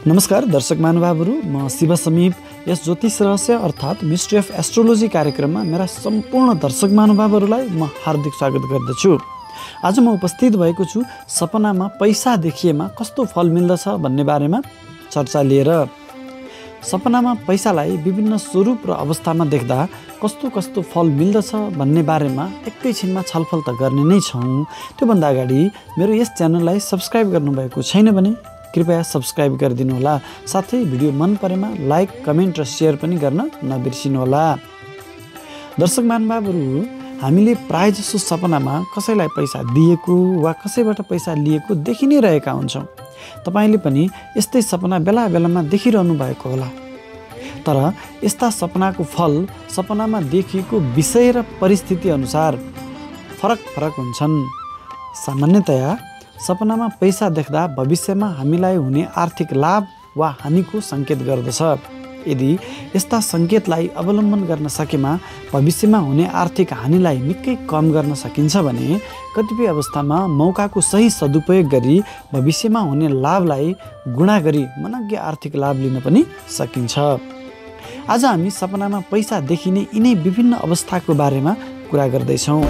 नमस्कार दर्शक महानुभावहरू, म शिव समीप यस ज्योतिष रहस्य अर्थात् मिस्ट्री अफ एस्ट्रोलोजी कार्यक्रममा मेरा सम्पूर्ण दर्शक महानुभावहरूलाई म हार्दिक स्वागत गर्दछु। आज म उपस्थित भएको छु सपनामा पैसा देखिएमा कस्तो फल मिल्दछ भन्ने बारेमा चर्चा लिएर। सपनामा पैसालाई विभिन्न स्वरूप र अवस्थामा देख्दा कस्तो कस्तो फल मिल्दछ भन्ने बारेमा एकैछिनमा छलफल त गर्ने नै छौँ। त्योभन्दा अगाडि मेरो यस च्यानललाई सब्स्क्राइब गर्नुभएको छैन भने कृपया सब्स्क्राइब गरिदिनु होला। साथै भिडियो मन परेमा लाइक, कमेन्ट र सेयर पनि गर्न नबिर्सिनु होला। दर्शक महानुभावहरू, हामीले प्राय जसो सपनामा कसैलाई पैसा दिएको वा कसैबाट पैसा लिएको देखि नै रहेका हुन्छौँ। तपाईले पनि यस्तै सपना बेला बेलामा देखिरहनु भएको होला। तर यस्ता सपनाको फल सपनामा देखिएको विषय र परिस्थिति अनुसार फरक फरक हुन्छन्। सामान्यतया सपनामा पैसा देख्दा भविष्यमा हामीलाई हुने आर्थिक लाभ वा हानिको सङ्केत गर्दछ। यदि यस्ता सङ्केतलाई अवलम्बन गर्न सकेमा भविष्यमा हुने आर्थिक हानिलाई निकै कम गर्न सकिन्छ भने कतिपय अवस्थामा मौकाको सही सदुपयोग गरी भविष्यमा हुने लाभलाई गुणा गरी मनग्य आर्थिक लाभ लिन पनि सकिन्छ। आज हामी सपनामा पैसा देखिने यिनै विभिन्न अवस्थाको बारेमा कुरा गर्दैछौँ।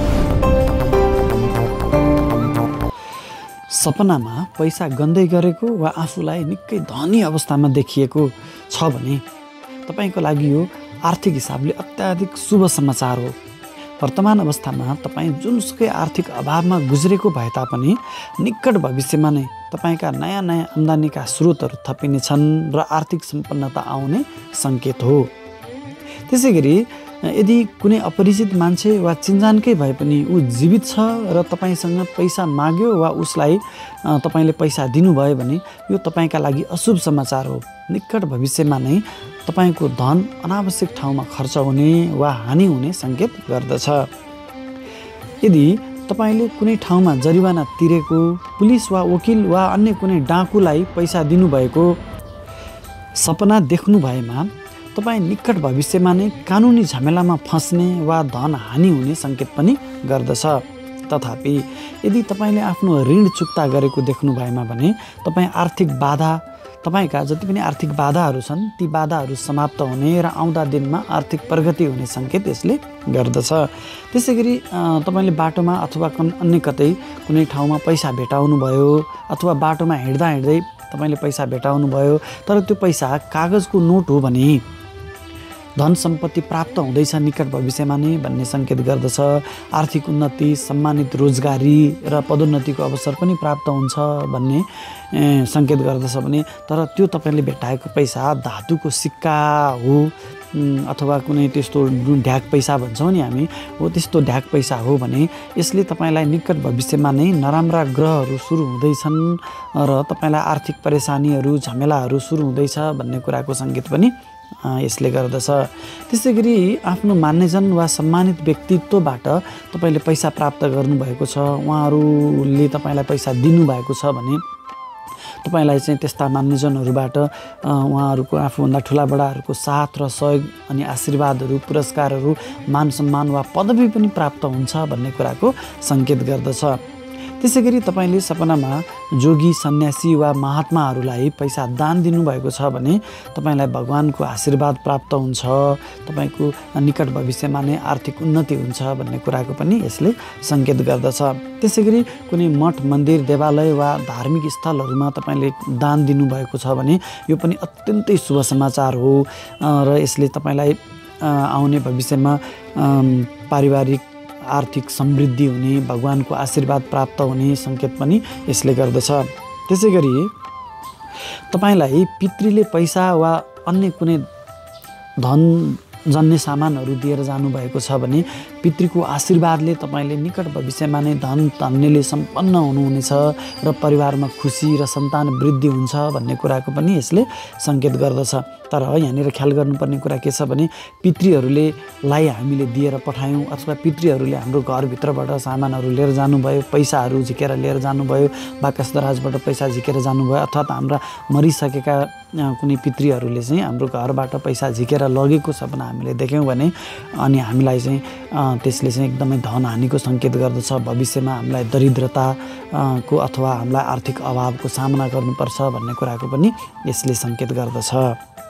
सपनामा पैसा गन्दै गरेको वा आफूलाई निकै धनी अवस्थामा देखिएको छ भने तपाईको लागि यो आर्थिक हिसाबले अत्याधिक शुभ समाचार हो। वर्तमान अवस्थामा तपाईँ जुनसुकै आर्थिक अभावमा गुज्रेको भए तापनि निकट भविष्यमा नै तपाईका नयाँ नयाँ आम्दानीका स्रोतहरू थपिनेछन् र आर्थिक सम्पन्नता आउने सङ्केत हो। त्यसै गरी यदि कुनै अपरिचित मान्छे वा चिन्जानकै भए पनि ऊ जीवित छ र तपाईँसँग पैसा माग्यो वा उसलाई तपाईँले पैसा दिनुभयो भने यो तपाईँका लागि अशुभ समाचार हो। निकट भविष्यमा नै तपाईँको धन अनावश्यक ठाउँमा खर्च हुने वा हानि हुने सङ्केत गर्दछ। यदि तपाईँले कुनै ठाउँमा जरिवाना तिरेको, पुलिस वा वकिल वा अन्य कुनै डाकुलाई पैसा दिनुभएको सपना देख्नु भएमा तपाईँ निकट भविष्यमा नै कानुनी झमेलामा फस्ने वा धन हानि हुने सङ्केत पनि गर्दछ। तथापि यदि तपाईँले आफ्नो ऋण चुक्ता गरेको देख्नु भएमा भने तपाईँका जति पनि आर्थिक बाधाहरू छन् ती बाधाहरू समाप्त हुने र आउँदा दिनमा आर्थिक प्रगति हुने सङ्केत यसले गर्दछ। त्यसै गरी तपाईँले बाटोमा अथवा अन्य कतै कुनै ठाउँमा पैसा भेटाउनु भयो अथवा बाटोमा हिँड्दा हिँड्दै तपाईँले पैसा भेटाउनु भयो तर त्यो पैसा कागजको नोट हो भने धन सम्पत्ति प्राप्त हुँदैछ निकट भविष्यमा नै भन्ने सङ्केत गर्दछ। आर्थिक उन्नति, सम्मानित रोजगारी र पदोन्नतिको अवसर पनि प्राप्त हुन्छ भन्ने सङ्केत गर्दछ भने तर त्यो तपाईँले भेटाएको पैसा धातुको सिक्का हो अथवा कुनै त्यस्तो ढ्याक पैसा भन्छौँ नि हामी, हो त्यस्तो ढ्याक पैसा हो भने यसले तपाईँलाई निकट भविष्यमा नै नराम्रा ग्रहहरू सुरु हुँदैछन् र तपाईँलाई आर्थिक परेशानीहरू, झमेलाहरू सुरु हुँदैछ भन्ने कुराको सङ्केत पनि यसले गर्दछ। त्यसै गरी आफ्नो मान्यजन वा सम्मानित व्यक्तित्वबाट तपाईँले पैसा प्राप्त गर्नुभएको छ, उहाँहरूले तपाईँलाई पैसा दिनुभएको छ भने तपाईँलाई चाहिँ त्यस्ता मान्यजनहरूबाट उहाँहरूको आफूभन्दा ठुला बडाहरूको साथ र सहयोग अनि आशीर्वादहरू, पुरस्कारहरू, मान सम्मान वा पदवी पनि प्राप्त हुन्छ भन्ने कुराको सङ्केत गर्दछ। त्यसै गरी तपाईँले सपनामा जोगी, सन्यासी वा महात्माहरूलाई पैसा दान दिनुभएको छ भने तपाईँलाई भगवानको आशीर्वाद प्राप्त हुन्छ, तपाईँको निकट भविष्यमा नै आर्थिक उन्नति हुन्छ भन्ने कुराको पनि यसले सङ्केत गर्दछ। त्यसै गरी कुनै मठ, मन्दिर, देवालय वा धार्मिक स्थलहरूमा तपाईँले दान दिनुभएको छ भने यो पनि अत्यन्तै शुभ समाचार हो र यसले तपाईँलाई आउने भविष्यमा पारिवारिक आर्थिक समृद्धि हुने, भगवानको आशीर्वाद प्राप्त हुने सङ्केत पनि यसले गर्दछ। त्यसै गरी तपाईँलाई पितृले पैसा वा अन्य कुनै धन जन्य सामानहरू दिएर जानुभएको छ भने पितृको आशीर्वादले तपाईँले निकट भविष्यमा नै धन धन्यले सम्पन्न हुनुहुनेछ र परिवारमा खुसी र सन्तान वृद्धि हुन्छ भन्ने कुराको पनि यसले सङ्केत गर्दछ। तर यहाँनिर ख्याल गर्नुपर्ने कुरा के छ भने पितृहरूले हामीले दिएर पठायौँ अथवा पितृहरूले हाम्रो घरभित्रबाट सामानहरू लिएर जानुभयो, पैसाहरू झिकेर लिएर जानुभयो, बाकस दराजबाट पैसा झिकेर जानुभयो, अर्थात् हाम्रा मरिसकेका कुनै पितृहरूले चाहिँ हाम्रो घरबाट पैसा झिकेर लगेको सपना हामीले देख्यौँ भने अनि हामीलाई चाहिँ त्यसले चाहिँ एकदमै धन हानिको सङ्केत गर्दछ। भविष्यमा हामीलाई दरिद्रता को अथवा हामीलाई आर्थिक अभावको सामना गर्नुपर्छ भन्ने कुराको पनि यसले सङ्केत गर्दछ।